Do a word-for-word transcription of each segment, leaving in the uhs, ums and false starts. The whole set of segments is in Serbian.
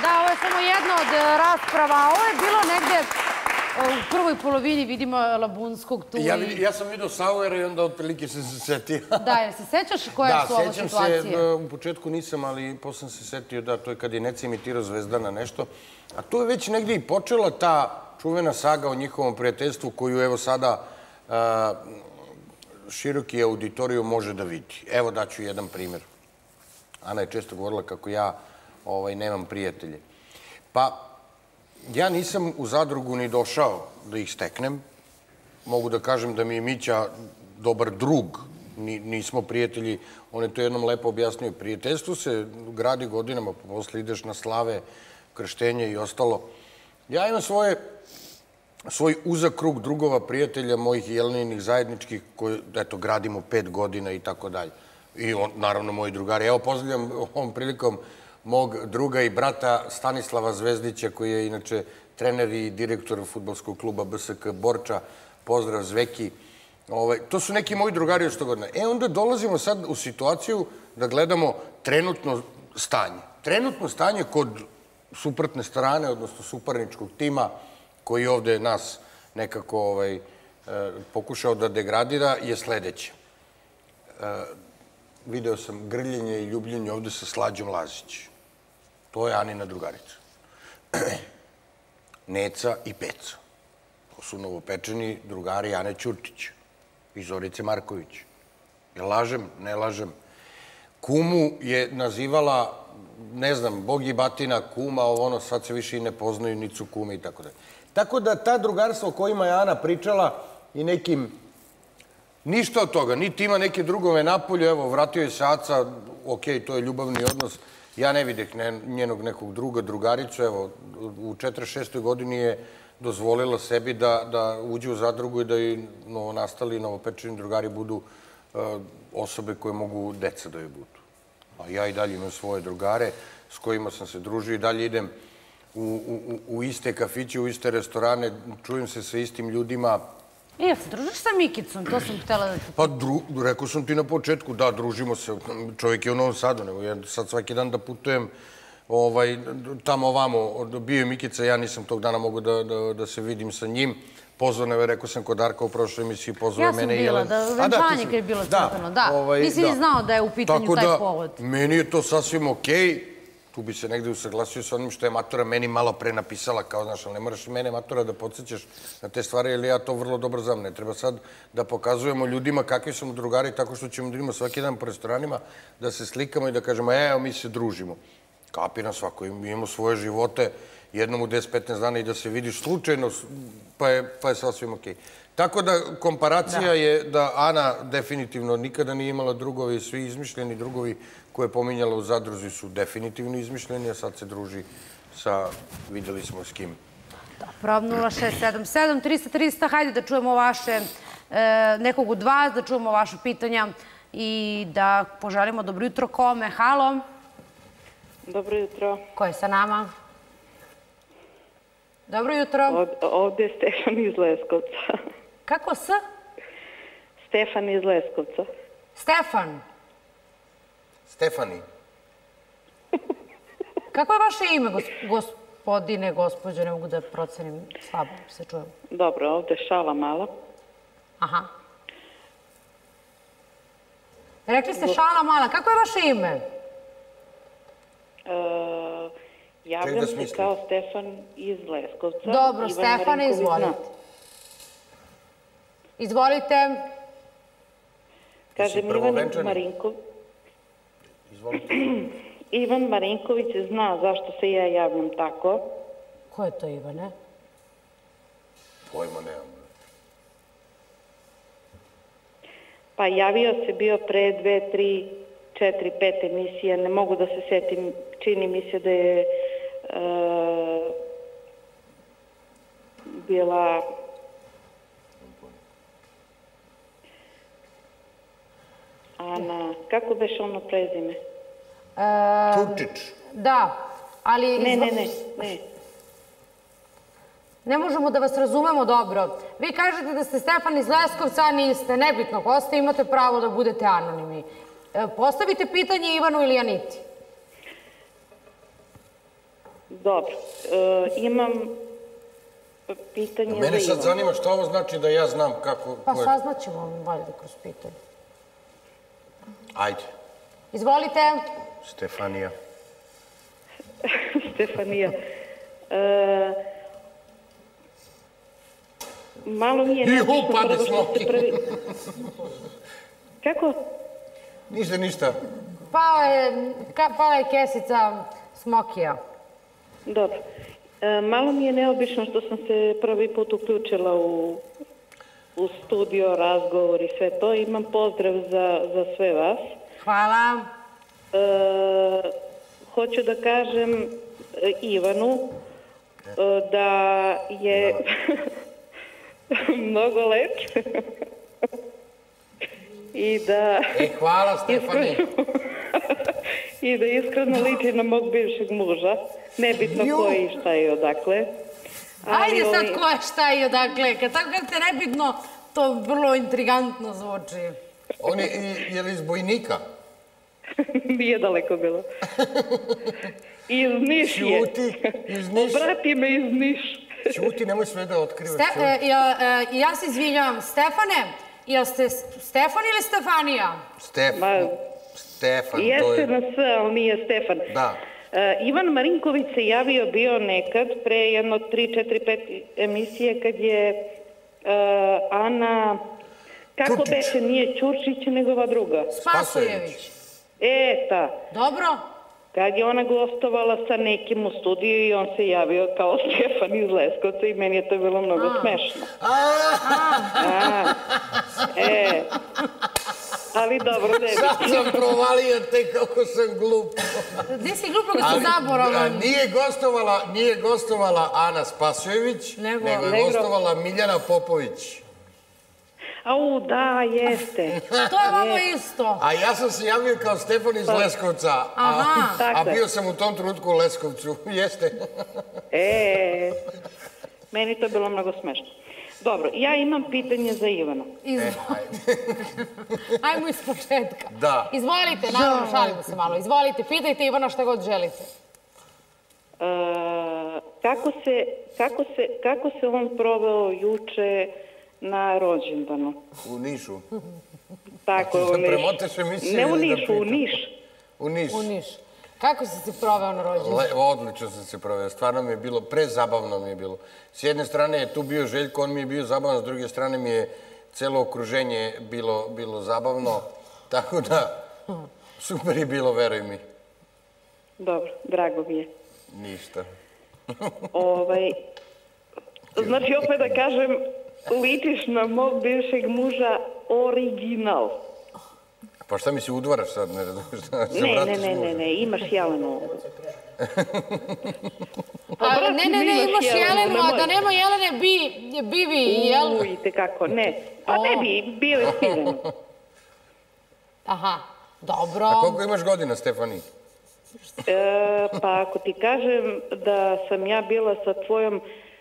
Da, ovo je samo jedna od rasprava. Ovo je bilo negde u prvoj polovini, vidimo, Labunskog tu. Ja sam vidio Sauera i onda otprilike sam se setio. Da, jer se sećaš koje su ovo situacije? Da, sećam se, u početku nisam, ali posle sam se setio da to je kad je Neci imitirao Zvezdana nešto. A tu je već negdje i počela ta čuvena saga o njihovom prijateljstvu koju evo sada široki auditorijum može da vidi. Evo daću jedan primjer. Ana je često govorila kako ja nemam prijatelje. Pa, ja nisam u zadrugu ni došao da ih steknem. Mogu da kažem da mi je Mića dobar drug. Nismo prijatelji. On je to jednom lepo objasnio. Prijateljstvo se gradi godinama, pa posle ideš na slave, krštenje i ostalo. Ja imam svoje svoj uzak krug drugova, prijatelja, mojih jeleninih zajedničkih, koje, eto, gradimo pet godina i tako dalje. I naravno moji drugari. Evo, pozdravljam ovom prilikom mog druga i brata Stanislava Zvezdića, koji je inače trener i direktor fudbalskog kluba B S K Borča. Pozdrav, Zveki. To su neki moji drugari od sto godina. E, onda dolazimo sad u situaciju da gledamo trenutno stanje. Trenutno stanje kod suprotne strane, odnosno suparničkog tima, koji ovde nas nekako pokušao da degradira, je sledeće. Video sam grljenje i ljubljenje ovde sa Slađom Lazić. To je Anina drugarica. Neca i Peca. To su novopečeni drugari Ane Ćurčić i Zorice Marković. Ja lažem? Ne lažem. Kumu je nazivala, ne znam, Bog i batina, kuma, ovo ono, sad se više i ne poznaju, niti su kume i tako dalje. Tako da ta drugarstva o kojima je Ana pričala i nekim, ništa od toga, niti ima neke drugove napolju, evo, vratio je se Aca, okej, to je ljubavni odnos, ja ne videh njenog nekog druga, drugaricu, evo, u četrdeset šestoj godini je dozvolila sebi da uđe u zadrugu i da i novonastali novopečeni drugari budu osobe koje mogu deca da joj budu. A ja i dalje imam svoje drugare s kojima sam se družio i dalje idem u iste kafiće, u iste restorane, čujem se sa istim ljudima. E, jel se družiš sa Mikicom? To sam htjela da ti... Pa, rekao sam ti na početku, da, družimo se. Čovjek je u Novom Sadu, nego ja sad svaki dan da putujem tamo ovamo. Bio je Mikica, ja nisam tog dana mogu da se vidim sa njim. Pozvano je, rekao sam kod Darka u prošloj emisiji, pozvao je mene i Jelen. Ja sam bila, da, venčanje kad je bilo crpeno, da. Nisi ni znao da je u pitanju taj povod. Tako da, meni je to sasvim okej. Tu bi se negde usaglasio sa onim što je matura meni malo pre napisala, kao, znaš, ali ne moraš mene, matura, da podsjećaš na te stvari, jer ja to vrlo dobro znam. Ne treba sad da pokazujemo ljudima kakvi smo drugari, tako što ćemo da idemo svaki dan po restoranima, da se slikamo i da kažemo, evo, mi se družimo. Kapira svako, imamo svoje živote, jednom u deset petnaest dana i da se vidiš slučajno, pa je sasvim okej. Tako da, komparacija je da Ana definitivno nikada nije imala drugovi, svi izmišljeni drugovi koje je pominjala u zadruzi su definitivno izmišljeni, a sad se druži sa, videli smo s kim. Dobro, nula šest sedam sedam trista trista, hajde da čujemo vaše, nekog od vas, da čujemo vaše pitanja i da poželimo dobro jutro kome. Halo? Dobro jutro. Ko je sa nama? Dobro jutro. Ovdje je Stefan iz Leskovca. Kako s? Stefan iz Leskovca. Stefan? Stefani. Kako je vaše ime, gospodine, gospođo, ne mogu da procenim, slabo se čujem. Dobro, ovdje je šala mala. Aha. Rekli ste šala mala, kako je vaše ime? Javljam se kao Stefan iz Leskovca. Dobro, Stefane, izvolite. Izvolite. Kažem, Ivan Marinković. Izvolite. Ivan Marinković zna zašto se ja javljam tako. Ko je to, Ivane? Pojma nemam. Pa javio se bio pre dve, tri, četiri, pet emisija. Ne mogu da se setim, čini mi se da je bila... Ana, kako beš ono prezime? Ćurčić. Da, ali... Ne, ne, ne, ne. Ne možemo da vas razumemo dobro. Vi kažete da ste Stefan iz Leskovca, a niste. Nebitno ko ste, imate pravo da budete anonimi. Postavite pitanje Ivanu ili Aniti. Dobro. Imam pitanje za Ivanu. Mene sad zanima što ovo znači da ja znam kako... Pa saznaćemo valjda kroz pitanje. Ajde. Izvolite. Stefanija. Stefanija. Malo mi je... Ihu, pade smoki. Kako? Ništa, ništa. Pala je kesica smokija. Dobro. Malo mi je neobično što sam se prvi put uključila u studio, razgovor i sve to. Imam pozdrav za sve vas. Hvala. Hoću da kažem Ivanu da je mnogo lep i da... E, hvala, Stefani. I da iskreno liči na mog bivšeg muža. Nebitno ko je i šta je i odakle. Ajde sad ko je šta i odakle. Kad tako kažete nebitno, to vrlo intrigantno zvuči. On je, je li iz Bojnika? Nije daleko bilo. Iz Niš je. Ćuti, iz Niš. Obrati me iz Niš. Ćuti, nemoj sve da otkrivaš. Ja se izvinjavam, Stefane, jel ste Stefan ili Stefanija? Stefan. Stefan, to je... Jeste na S, ali nije Stefan. Da. Ivan Marinković se javio bio nekad, pre jedno tri, četiri, pet emisije, kad je Ana... Kako beše, nije Ćurčić, nego ova druga. Spasojević. E, ta. Dobro. Kad je ona gostovala sa nekim u studiju i on se javio kao Stefan iz Leskovca i meni je to bilo mnogo smešno. E, ali dobro, ne bi. Sad sam provalio te kako sam glup. Gde si glupo ga si zaboravan? Nije gostovala Ana Spasojević, nego je gostovala Miljana Popović. Au, da, jeste. To je vama isto. A ja sam se javio kao Stefan iz Leskovca. A bio sam u tom trenutku u Leskovcu. Jeste. E, meni to je bilo mnogo smešno. Dobro, ja imam pitanje za Ivana. Ajmo iz početka. Da. Izvolite, naravno, šalimo se malo. Izvolite, pitajte Ivana šta god želite. Kako se on proveo juče na rođendanu? U Nišu. Tako je, u Nišu. Premotaš emisiju. Ne u Nišu, u Niš. U Niš. U Niš. Kako si se proveo na rođendanu? Odlično sam se proveo. Stvarno mi je bilo, prezabavno mi je bilo. S jedne strane je tu bio Željko, on mi je bio zabavan, s druge strane mi je celo okruženje bilo zabavno. Tako da, super je bilo, veruj mi. Dobro, drago mi je. Ništa. Znači, opet da kažem, ličiš na mog bivšeg muža original. Pa šta mi se udvaraš sad? Ne, ne, ne, ne, ne, imaš Jelenu. Ne, ne, ne, imaš Jelenu, a da nema Jelene, bi vi, jel? Uj, tekako, ne. Pa ne bi, bio je Smiljeno. Aha, dobro. A koliko imaš godina, Stefani? Pa ako ti kažem da sam ja bila sa tvojom,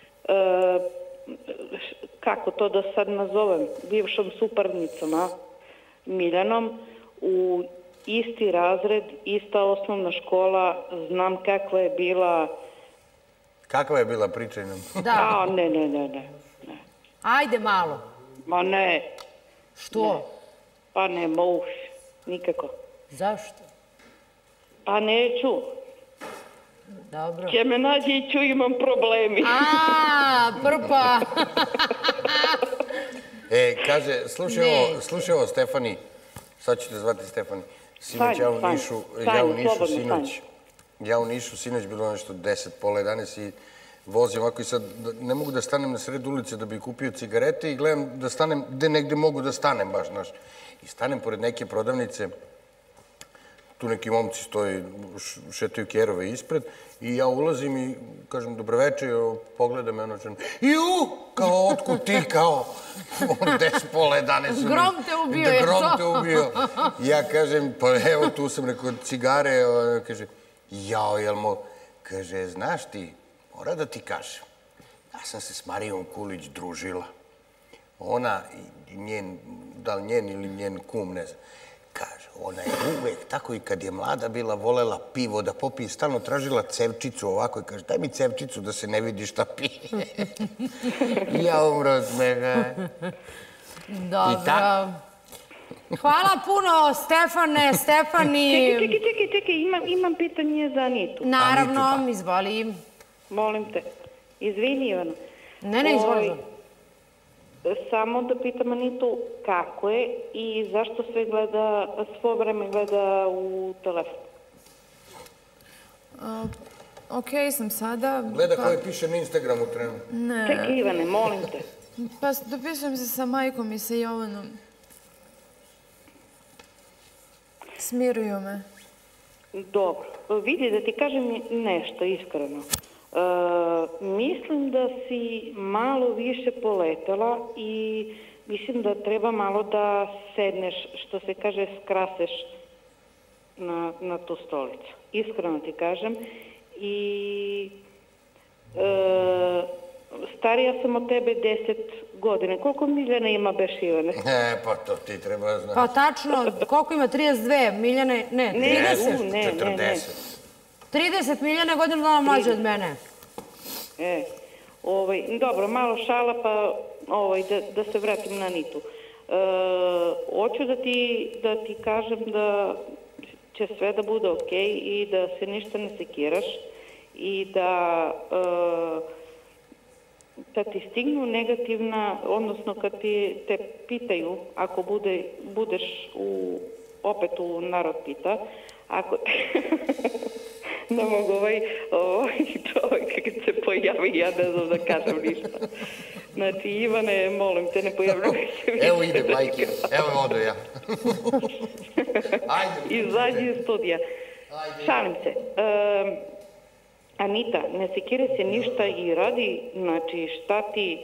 kako to da sad nazovem, bivšom suparnicom, a? Miljanom, u isti razred, ista osnovna škola, znam kakva je bila... Kakva je bila, pričaj nam. Da. Ne, ne, ne, ne. Ajde malo. Ma ne. Što? Pa ne, mouš, nikako. Zašto? Pa neću. Dobro. Će me nađe i ću, imam problemi. A, prpa. E, kaže, slušaj ovo, Stefani, sad ću te zvati Stefani. Sinoć, ja u Nišu, ja u Nišu sinoć, ja u Nišu sinoć bilo nešto deset, pola jedanaest i vozim ovako i sad ne mogu da stanem na sred ulice da bi kupio cigarete i gledam da stanem gde negde mogu da stanem baš, znaš. I stanem pored neke prodavnice, tu neki momci stoji, šetaju kerove ispred i ja ulazim i kažem dobroveče, pogledam me ono čem, ju, kao otkud ti, kao deset, pola jedanaest. Grom te ubio, je to? Grom te ubio. Ja kažem, pa evo tu sam rekao cigare, kaže, jao, jel mo, kaže, znaš ti, mora da ti kažem, ja sam se s Marijom Kulić družila. Ona, njen, da li njen ili njen kum, ne znam, kaže, ona je uvek, tako i kad je mlada bila, volela pivo da popije, stalno tražila cevčicu ovako i kaže, daj mi cevčicu da se ne vidi šta pije. Ja umro od smega. Dobro. Hvala puno, Stefane, Stefani. Čekaj, čekaj, čekaj, čekaj, imam, imam pitanje za Anitu. Naravno, izvoli. Molim te. Izvini, Ivana. Ne, ne, izvoli. Samo da pitam Anitu kako je i zašto sve gleda, svo vreme gleda u telefon. Okej sam sada. Gleda koji piše na Instagramu trenutno. Ne. Čekaj, Ivane, molim te. Pa dopisujem se sa majkom i sa Jovanom. Smiruju me. Dobro. Vidi, da ti kažem nešto iskreno. E, mislim da si malo više poletela i mislim da treba malo da sedneš, što se kaže, skraseš na, na tu stolicu. Iskreno ti kažem. I e, starija sam od tebe deset godine. Koliko Miljana ima beš, Ivane? E, pa to ti treba znaš. Pa tačno, koliko ima? trideset dve, Miljane, ne, trideset. Ne, ne, ne. četrdeset. trideset, Miljane godinu dana mlađe od mene. E, ovaj, dobro, malo šala, pa ovaj, da, da se vratim na Anitu. E, hoću da ti, da ti kažem da će sve da bude okej i da se ništa ne sekiraš i da e, kad ti stignu negativna, odnosno kad ti te pitaju, ako bude, budeš u, opet u narod pita, ako... Ne mogu, ovaj, ovaj čovjek kad se pojavi, ja ne znam da kažem ništa. Znači, Ivane, molim te, ne pojavljam se više. Evo ide, majke, evo odo ja. Ajde. Izađi iz studija. Šalim se. Um, Anita, ne sekiraj se ništa i radi, znači, šta ti...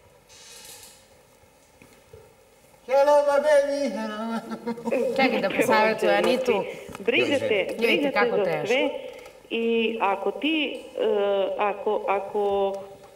Hello, my baby. Čekaj da posavjetuju Anitu. Briga se, briga se za teško. sve i ako ti, uh, ako, ako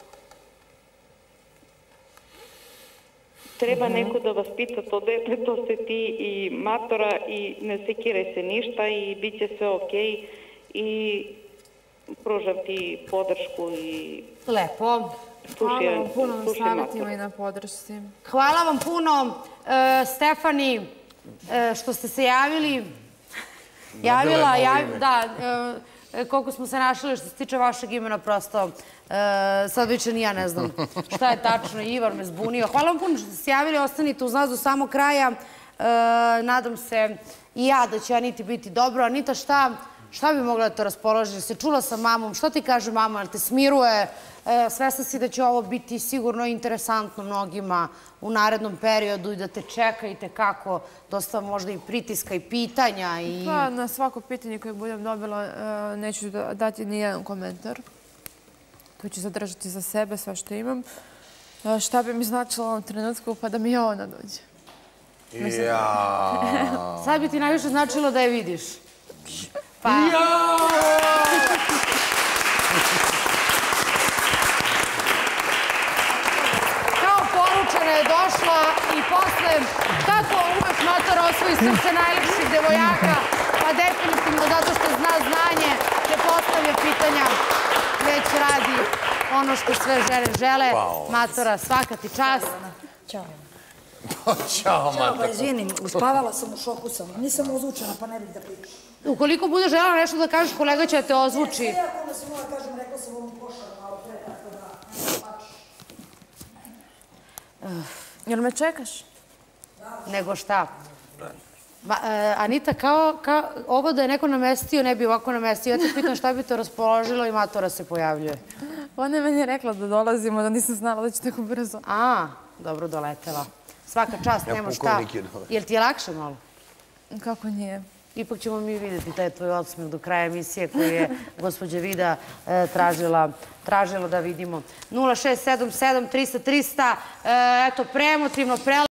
treba uh-huh. neko da vas pita to dete, to se ti i matora i ne sekiraj se ništa i bit će sve okej i pružam ti podršku i... Lepo. Hvala vam puno na savjetima i na podršci. Hvala vam puno, e, Stefani, e, što ste se javili. Javila, jav, da, e, koliko smo se našli što se tiče vašeg imena, prosto, e, sad više ni ja ne znam šta je tačno, Ivar me zbunio. Hvala vam puno što ste se javili, ostanite uz nas do samog kraja. E, nadam se i ja da će Aniti biti dobro. Anita, šta, šta bi mogla da te raspoloži? Se čula sa mamom, što ti kaže mama, ali te smiruje? E, svesna si da će ovo biti sigurno interesantno mnogima u narednom periodu i da te čeka i tekako dosta možda i pritiska i pitanja. I... Pa na svako pitanje koje budem dobila e, neću da, dati ni jedan komentar. To ću zadržati za sebe sve što imam. E, šta bi mi značilo u ovom trenutku pa da mi ona dođe? Ja. Sad bi ti najviše značilo da je vidiš. Pa... Ja! Poručena je došla i posle kako uvek matora osvoji srce najlepših devojaka, pa definitivno zato što zna znanje, ne postavlja pitanja, već radi ono što sve žene žele. Matora, svaka ti čast. Ćao. Ćao, matora. Pa izvinim, uspavala sam, u šoku sam. Nisam ozvučena, pa ne bih da pričam. Ukoliko bude želela nešto da kažeš, kolega će te ozvuči. Ne, ako onda sam ova kažem, rekla sam ovom košaru malo pre, tako da... Jel me čekaš? Nego šta? Ma, e, Anita, kao, kao ovo da je neko namestio, ne bi ovako namestio. Ja te pitam šta bi to raspoložilo i matora se pojavljuje. Ona je meni rekla da dolazimo, da nisam znala da će tako brzo. A, dobro doletela. Svaka čast, nema šta. Jel ti je lakše malo? Kako nije? Ipak ćemo mi vidjeti taj tvoj odsmeh do kraja emisije koju je gospođa Vida e, tražila, tražila da vidimo. nula šest sedam sedam trista trista, e, eto, premotivno, prelepo.